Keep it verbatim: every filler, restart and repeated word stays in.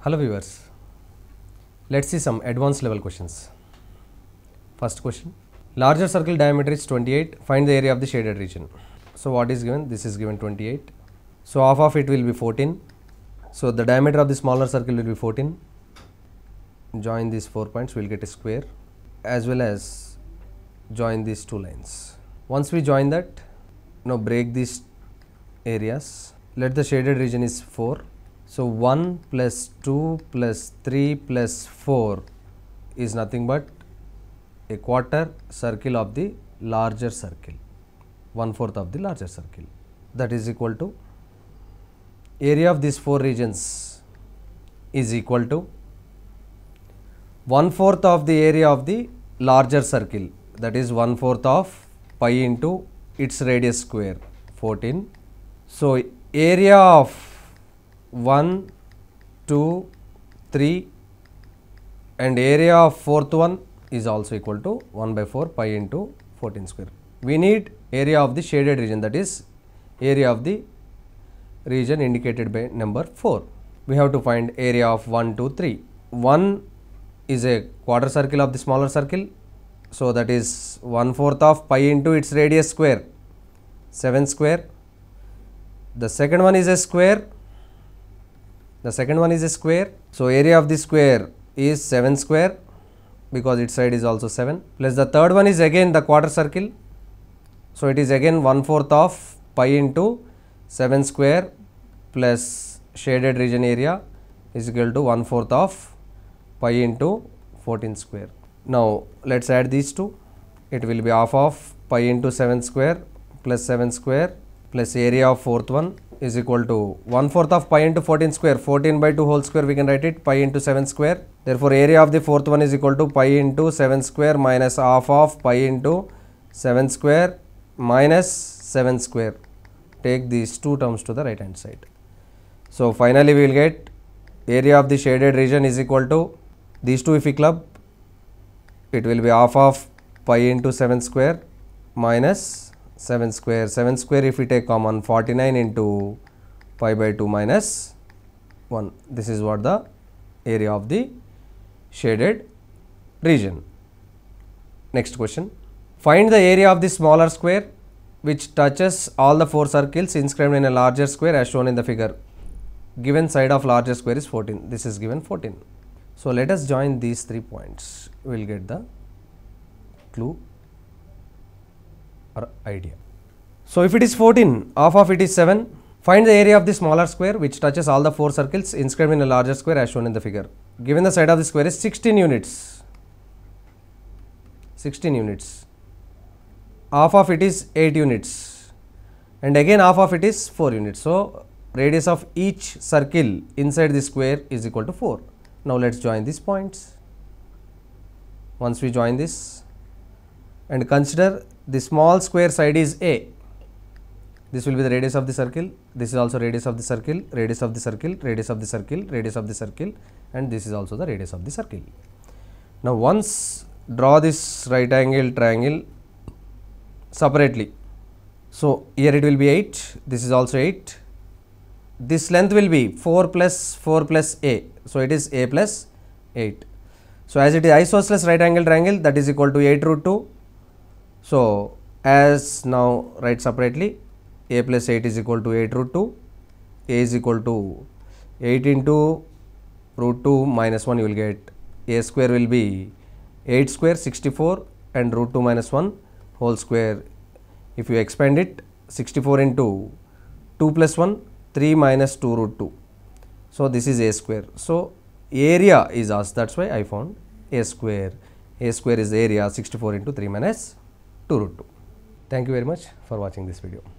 Hello viewers, let us see some advanced level questions. First question, larger circle diameter is twenty-eight, find the area of the shaded region. So what is given? This is given twenty-eight. So half of it will be fourteen. So the diameter of the smaller circle will be fourteen. Join these four points, we will get a square, as well as join these two lines. Once we join that, now break these areas. Let the shaded region is four. So one plus two plus three plus four is nothing but a quarter circle of the larger circle, one fourth of the larger circle. That is equal to area of these four regions is equal to one fourth of the area of the larger circle, that is one fourth of pi into its radius square, fourteen. So area of one, two, three and area of fourth one is also equal to one by four pi into fourteen square. We need area of the shaded region, that is area of the region indicated by number four. We have to find area of one, two, three. one is a quarter circle of the smaller circle. So that is one fourth of pi into its radius square, seven square. The second one is a square. The second one is a square. So area of the square is seven square because its side is also seven, plus the third one is again the quarter circle. So it is again one fourth of pi into seven square plus shaded region area is equal to one fourth of pi into fourteen square. Now let us add these two. It will be half of pi into seven square plus seven square plus area of fourth one is equal to one fourth of pi into fourteen square, fourteen by two whole square we can write it, pi into seven square. Therefore area of the fourth one is equal to pi into seven square minus half of pi into seven square minus seven square. Take these two terms to the right hand side. So finally we will get area of the shaded region is equal to these two, if we club it will be half of pi into seven square minus seven square, seven square if we take common, forty-nine into pi by two minus one. This is what the area of the shaded region. Next question, find the area of the smaller square which touches all the four circles inscribed in a larger square as shown in the figure. Given side of larger square is fourteen, this is given fourteen. So let us join these three points, we will get the clue or idea. So if it is fourteen, half of it is seven, find the area of the smaller square which touches all the four circles inscribed in a larger square as shown in the figure. Given the side of the square is sixteen units, sixteen units, half of it is eight units and again half of it is four units. So radius of each circle inside the square is equal to four. Now let us join these points. Once we join this and consider the small square side is A, this will be the radius of the circle, this is also radius of the circle, radius of the circle, radius of the circle, radius of the circle and this is also the radius of the circle. Now once draw this right angle triangle separately. So here it will be eight, this is also eight, this length will be four plus four plus A, so it is A plus eight. So as it is isosceles right angle triangle, that is equal to eight root two. So as now write separately, A plus eight is equal to eight root two, A is equal to eight into root two minus one, you will get A square will be eight square sixty-four and root two minus one whole square. If you expand it, sixty-four into two plus one, three minus two root two. So this is A square. So area is asked, that is why I found A square. A square is the area, sixty-four into three minus two root two. Thank you very much for watching this video.